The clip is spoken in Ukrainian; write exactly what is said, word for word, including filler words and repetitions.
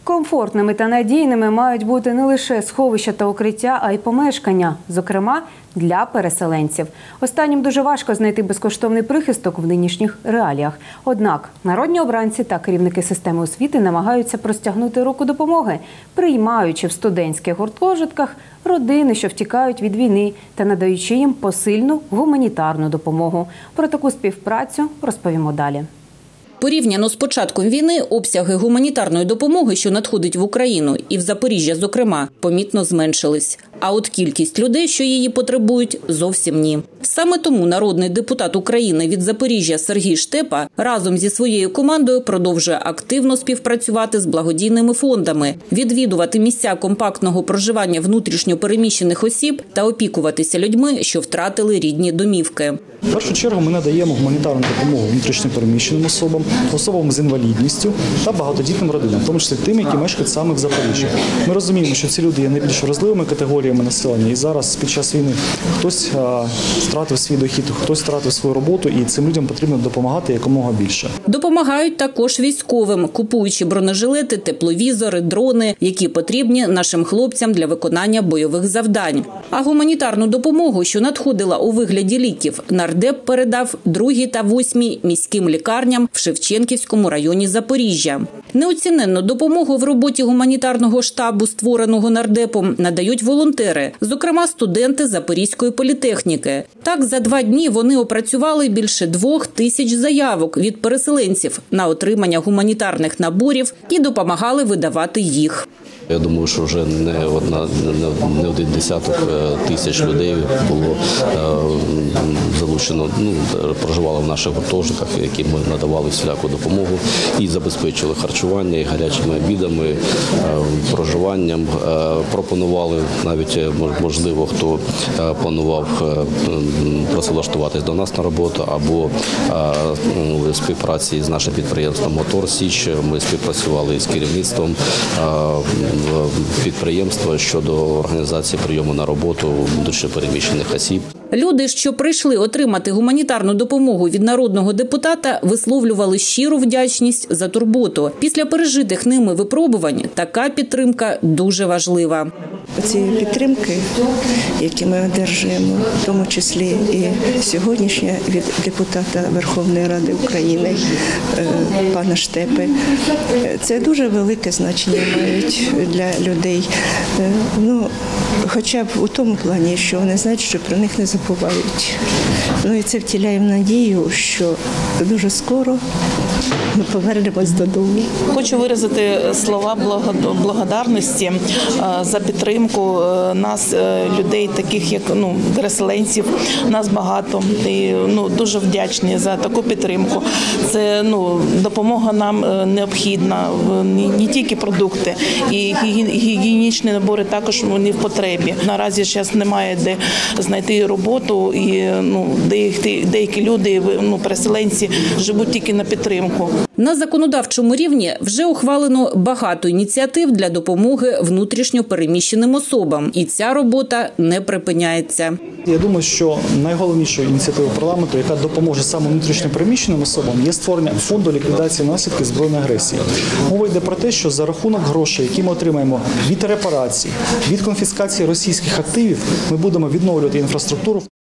Комфортними та надійними мають бути не лише сховища та укриття, а й помешкання, зокрема, для переселенців. Останнім дуже важко знайти безкоштовний прихисток в нинішніх реаліях. Однак народні обранці та керівники системи освіти намагаються простягнути руку допомоги, приймаючи в студентських гуртожитках родини, що втікають від війни, та надаючи їм посильну гуманітарну допомогу. Про таку співпрацю розповімо далі. Порівняно з початком війни обсяги гуманітарної допомоги, що надходить в Україну, і в Запоріжжя, зокрема, помітно зменшились. А от кількість людей, що її потребують, зовсім ні. Саме тому народний депутат України від Запоріжжя Сергій Штепа разом зі своєю командою продовжує активно співпрацювати з благодійними фондами, відвідувати місця компактного проживання внутрішньо переміщених осіб та опікуватися людьми, що втратили рідні домівки. В першу чергу ми надаємо гуманітарну допомогу внутрішньо переміщеним особам, особам з інвалідністю та багатодітним родинам, в тому числі тим, які мешкають саме в Запоріжжі. Ми розуміємо, що ці люди є найбільш вразливими категоріями населення, і зараз під час війни хтось а, втратив свій дохід, хтось втратив свою роботу, і цим людям потрібно допомагати якомога більше. Допомагають також військовим, купуючи бронежилети, тепловізори, дрони, які потрібні нашим хлопцям для виконання бойових завдань. А гуманітарну допомогу, що надходила у вигляді ліків, нардеп передав другій та восьмій міським лікарням в Шевченківському районі Запоріжжя. Неоціненну допомогу в роботі гуманітарного штабу, створеного нардепом, надають волонтери, зокрема студенти Запорізької політехніки. Так, за два дні вони опрацювали більше двох тисяч заявок від переселенців на отримання гуманітарних наборів і допомагали видавати їх. Я думаю, що вже не одна, не один десяток тисяч людей було залучено, ну, проживало в наших гуртожитках, яким ми надавали всіляку допомогу і забезпечили харчування, і гарячими обідами, проживанням. Пропонували навіть, можливо, хто планував працевлаштуватись до нас на роботу або в співпраці з нашим підприємством «Мотор Січ». Ми співпрацювали з керівництвом підприємства щодо організації прийому на роботу внутрішньо переміщених осіб. Люди, що прийшли отримати гуманітарну допомогу від народного депутата, висловлювали щиру вдячність за турботу. Після пережитих ними випробувань така підтримка дуже важлива. Ці підтримки, які ми одержуємо, в тому числі і сьогоднішня від депутата Верховної Ради України пана Штепи, це дуже велике значення мають для людей. Ну, хоча б у тому плані, що вони знають, що про них не забувають. Ну і це втіляє в надію, що дуже скоро ми повернемось додому. Хочу виразити слова благодарності за підтримку нас, людей, таких як ну, переселенців, нас багато. І ну, дуже вдячні за таку підтримку. Це ну, допомога нам необхідна, не тільки продукти, і гігієнічні набори також вони в потребі. Наразі зараз немає де знайти роботу, і ну, деякі, деякі люди, ну, переселенці, живуть тільки на підтримку. На законодавчому рівні вже ухвалено багато ініціатив для допомоги внутрішньо переміщеним особам. І ця робота не припиняється. Я думаю, що найголовнішою ініціативою парламенту, яка допоможе саме внутрішньо переміщеним особам, є створення фонду ліквідації наслідків збройної агресії. Мова йде про те, що за рахунок грошей, які ми отримаємо від репарацій, від конфіскації російських активів, ми будемо відновлювати інфраструктуру.